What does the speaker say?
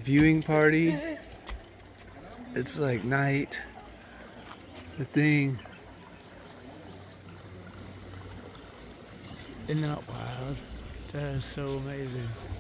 viewing party. It's like night. The thing. Isn't that wild? That is so amazing.